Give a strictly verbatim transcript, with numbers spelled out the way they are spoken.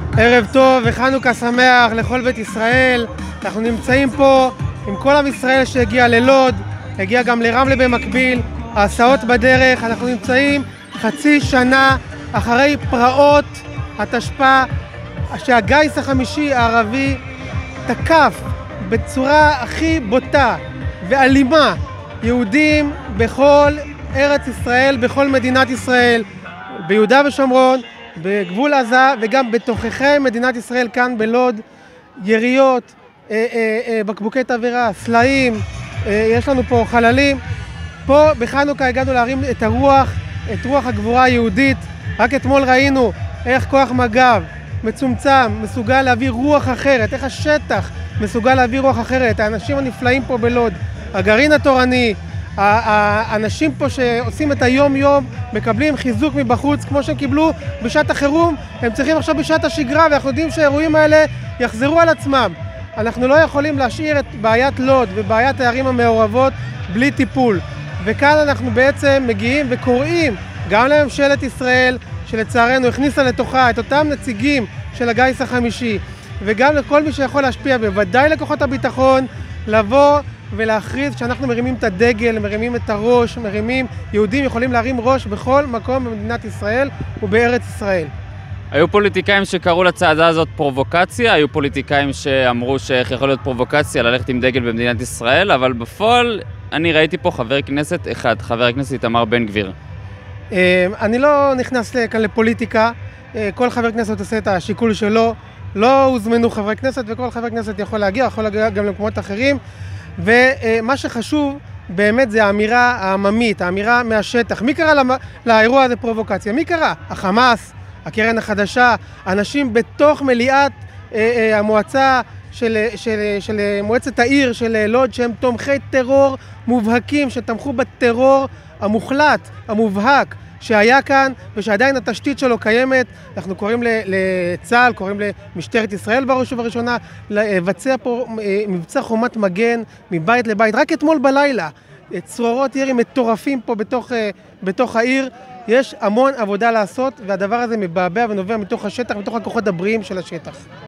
ערב טוב וחנוכה שמח לכל בית ישראל. אנחנו נמצאים פה עם כל עם ישראל שהגיע ללוד, הגיע גם לרמלה במקביל, ההסעות בדרך. אנחנו נמצאים חצי שנה אחרי פרעות התשפ"א, שהגיס החמישי הערבי תקף בצורה הכי בוטה ואלימה יהודים בכל ארץ ישראל, בכל מדינת ישראל, ביהודה ושומרון, בגבול עזה וגם בתוככי מדינת ישראל כאן בלוד. יריות, אה, אה, אה, בקבוקי תבערה, סלעים, אה, יש לנו פה חללים. פה בחנוכה הגענו להרים את הרוח, את רוח הגבורה היהודית. רק אתמול ראינו איך כוח מג"ב מצומצם מסוגל להביא רוח אחרת, איך השטח מסוגל להביא רוח אחרת. האנשים הנפלאים פה בלוד, הגרעין התורני, האנשים פה שעושים את היום יום מקבלים חיזוק מבחוץ כמו שהם קיבלו בשעת החירום, הם צריכים עכשיו בשעת השגרה, ואנחנו יודעים שהאירועים האלה יחזרו על עצמם. אנחנו לא יכולים להשאיר את בעיית לוד ובעיית הערים המעורבות בלי טיפול, וכאן אנחנו בעצם מגיעים וקוראים גם לממשלת ישראל שלצערנו הכניסה לתוכה את אותם נציגים של הגיס החמישי, וגם לכל מי שיכול להשפיע, בוודאי לכוחות הביטחון, לבוא ולהכריז שאנחנו מרימים את הדגל, מרימים את הראש, מרימים, יהודים יכולים להרים ראש בכל מקום במדינת ישראל ובארץ ישראל. היו פוליטיקאים שקראו לצעדה הזאת פרובוקציה, היו פוליטיקאים שאמרו שאיך יכול להיות פרובוקציה ללכת עם דגל במדינת ישראל, אבל בפועל אני ראיתי פה חבר כנסת אחד, חבר הכנסת איתמר בן גביר. אני לא נכנס כאן לפוליטיקה, כל חבר כנסת עושה את השיקול שלו, לא הוזמנו חברי כנסת וכל חבר כנסת יכול להגיע, יכול להגיע גם למקומות אחרים, ומה שחשוב באמת זה האמירה העממית, האמירה מהשטח. מי קרא לאירוע הזה פרובוקציה? מי קרא? החמאס, הקרן החדשה, אנשים בתוך מליאת המועצה של, של, של מועצת העיר של לוד, שהם תומכי טרור מובהקים, שתמכו בטרור המוחלט, המובהק שהיה כאן ושעדיין התשתית שלו קיימת. אנחנו קוראים לצה"ל, קוראים למשטרת ישראל בראש ובראשונה לבצע פה מבצע חומת מגן מבית לבית. רק אתמול בלילה צרורות ירי מטורפים פה בתוך, בתוך העיר. יש המון עבודה לעשות, והדבר הזה מבעבע ונובע מתוך השטח, מתוך הכוחות הבריאים של השטח.